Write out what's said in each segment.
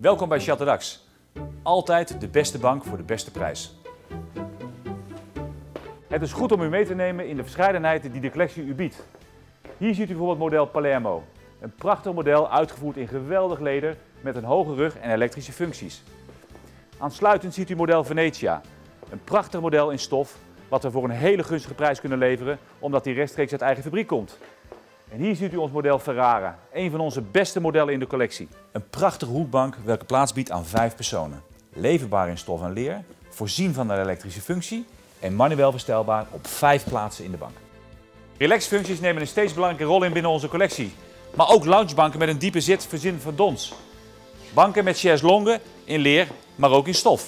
Welkom bij Chateau d'Ax. Altijd de beste bank voor de beste prijs. Het is goed om u mee te nemen in de verscheidenheid die de collectie u biedt. Hier ziet u bijvoorbeeld het model Palermo. Een prachtig model uitgevoerd in geweldig leder met een hoge rug en elektrische functies. Aansluitend ziet u model Venetia. Een prachtig model in stof wat we voor een hele gunstige prijs kunnen leveren omdat die rechtstreeks uit eigen fabriek komt. En hier ziet u ons model Ferrara, een van onze beste modellen in de collectie. Een prachtige hoekbank welke plaats biedt aan 5 personen. Leverbaar in stof en leer, voorzien van een elektrische functie en manueel verstelbaar op 5 plaatsen in de bank. Relaxfuncties nemen een steeds belangrijke rol in binnen onze collectie. Maar ook loungebanken met een diepe zit voorzien van dons. Banken met chaises longue in leer, maar ook in stof.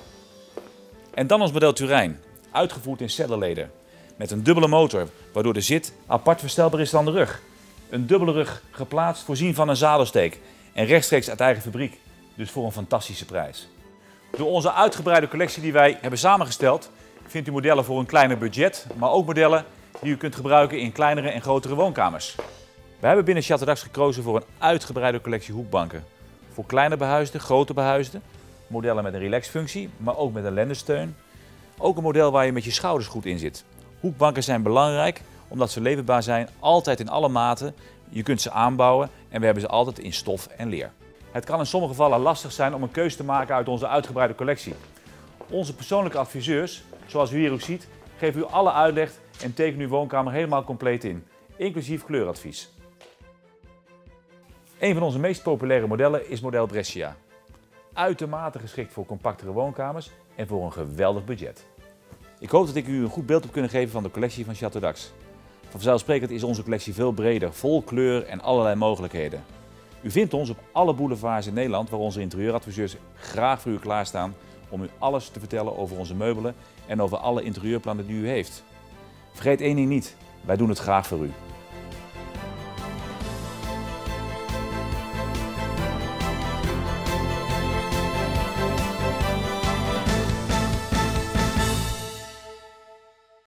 En dan ons model Turijn, uitgevoerd in cedderleder. Met een dubbele motor, waardoor de zit apart verstelbaar is dan de rug. Een dubbele rug geplaatst, voorzien van een zadelsteek en rechtstreeks uit eigen fabriek. Dus voor een fantastische prijs. Door onze uitgebreide collectie die wij hebben samengesteld, vindt u modellen voor een kleiner budget, maar ook modellen die u kunt gebruiken in kleinere en grotere woonkamers. We hebben binnen Chateau d'Ax gekozen voor een uitgebreide collectie hoekbanken. Voor kleine behuisden, grote behuisden, modellen met een relaxfunctie, maar ook met een lendensteun. Ook een model waar je met je schouders goed in zit. Hoekbanken zijn belangrijk omdat ze leverbaar zijn, altijd in alle maten. Je kunt ze aanbouwen en we hebben ze altijd in stof en leer. Het kan in sommige gevallen lastig zijn om een keuze te maken uit onze uitgebreide collectie. Onze persoonlijke adviseurs, zoals u hier ook ziet, geven u alle uitleg en tekenen uw woonkamer helemaal compleet in, inclusief kleuradvies. Een van onze meest populaire modellen is model Brescia. Uitermate geschikt voor compactere woonkamers en voor een geweldig budget. Ik hoop dat ik u een goed beeld heb kunnen geven van de collectie van Chateau d'Ax. Vanzelfsprekend is onze collectie veel breder, vol kleur en allerlei mogelijkheden. U vindt ons op alle boulevards in Nederland waar onze interieuradviseurs graag voor u klaarstaan om u alles te vertellen over onze meubelen en over alle interieurplannen die u heeft. Vergeet één ding niet, wij doen het graag voor u.